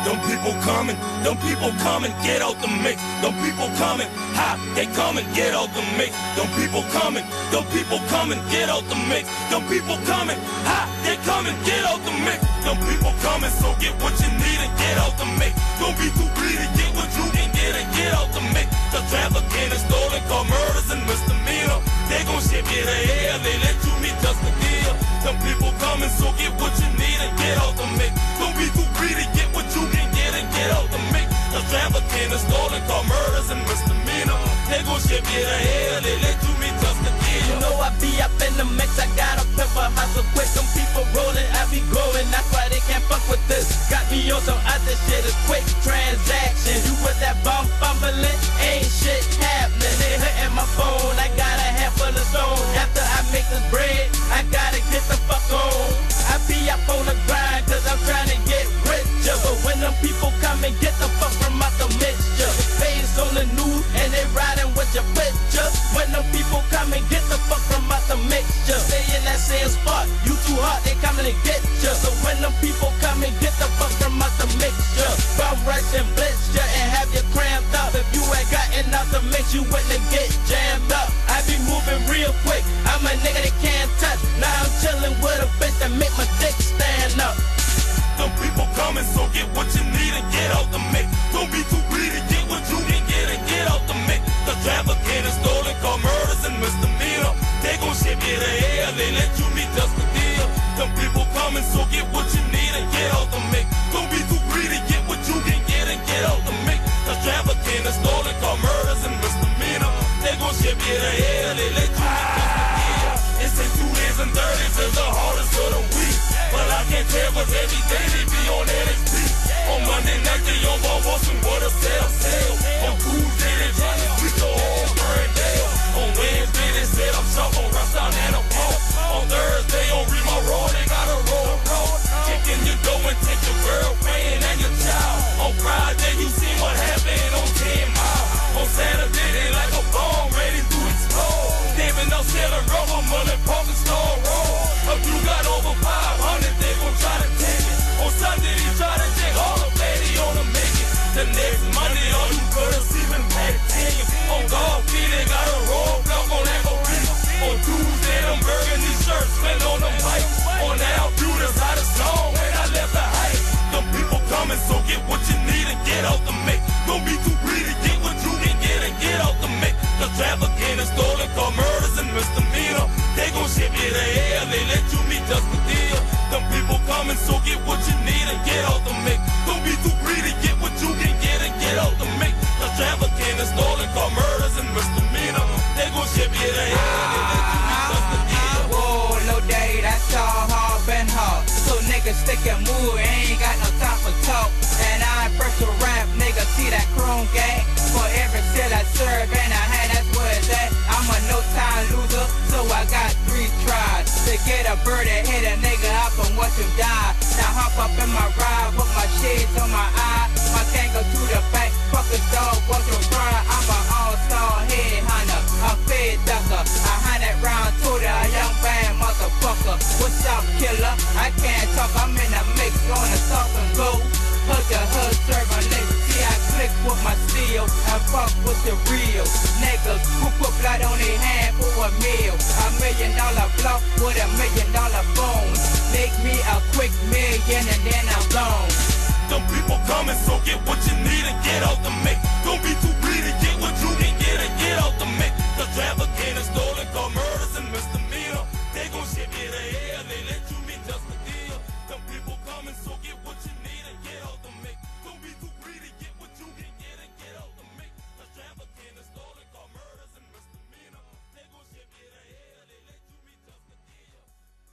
Them people coming, get out the mix. Them people coming, ha, they coming, get out the mix. Them people coming, get out the mix. Them people coming, ha, they coming, get out the mix. Them people coming, so get what you need and get out the mix. Don't be too greedy, get what you can get and get out the mix. The trafficking and stolen car murders and misdemeanor. They gon' ship you to hell, they let you meet just a deal. Them people coming, so get what you need and get out the mix. Don't be too greedy, get what you can get and get out the mix. The trafficking and stolen car murders and misdemeanor. They gon' ship you to hell, they let you meet just a deal. You know I be up in the mix, I got a pepper hustle quick. Them people rolling, I be growing, that's why they can't fuck with this. Got me on some other shit, a quick transaction. You with that bum fumbling, ain't shit happening. They hitting my phone, I got a handful of stone. After I make this bread, I gotta get the fuck on. I be up on the grind, cause I'm trying to get richer. But when them people come and get the fuck from out the mixture, face on the news and they riding with your picture. When them people come and get the fuck from out the mixture, stay in that same spot, you too hot, they coming to get you. So when them people come and get the fuck from out the mixture, bum rush and blitz you and have you cramped up. If you ain't got enough to mix, you wouldn't get jammed up. I be moving real quick, I'm a nigga that can't touch. Now I'm chilling with a bitch that make my dick stand up. Them people coming, so get what you need and get out the mix. Don't be too greedy, get what you can get and get out the mix. The trafficking and stolen car murders and misdemeanor. They gon' ship you to hell, they let you meet just a deal. Them people coming, so get what you need and get out the mix. Don't be too greedy, get what you can get and get out the mix. The trafficking and stolen car murders and misdemeanor. They gon' ship you to hell, they let you meet just a deal. It's in 2 and 30s is the hardest of the week. But I can't tell cause every day they be on NXT. On Monday night they on Barbados and what a sell. On Tuesday they try to sweep the whole Ferndale. On Wednesday they said I'm sharp on Russtown and a pump. On Thursday on Remo Raw they got a roll. Kicking your dough and take your girlfriend and your child. On Friday you see what happened on 10 Mile. On Saturday they like a bomb ready to explode. David no selling rubber money, parking store roll. If you got over 500, they gon' try to take it. On Sunday, they try to take all the lady on the make it. The next Monday, all you girls even back taking. On golf feet, they got a roadblock on that beat. On Tuesday, them burgundy shirts spent on them bikes. On our beauties, how the song when I left the height. Them people coming, so get what you need and get out the mix. Don't be too greedy, get what you can get and get out the mix. The trafficking and stolen car murders and misdemeanor. They gon' ship you to hell, they let you meet just a deal. Them people coming, so get what you need and get out the mix. Don't be too greedy, get what you can get and get out the mix. The trafficking and stolen car murders and misdemeanor. They gon' ship you to hell, they let you meet just a deal. Whoa, Lil Daddy, that's all hard, been hard. So niggas stick and move, ain't got no time for talk. And I ain't fresh to rap, nigga, see that chrome gang. For every cell I serve and I had, that's where it's at. I'm a no-time loser, so I got 3 tries to get a bird and hit a nigga up and watch him die. Now hop up in my ride, put my shades on my eye. My can't go to the back, fuck a dog, watch him fry. I'm an all-star head hunter, a fed ducker. A 100 round tutor, a young bad motherfucker. What's up, killer? I can't talk, I'm in the mix, gonna talk and go. Hood to hood, serving niggas. See, I click with my steel and fuck with the real niggas who put blood on their hand for a meal. $1 million block with $1 million bones. Make me a quick million and then I'm gone. Them people coming, so get what you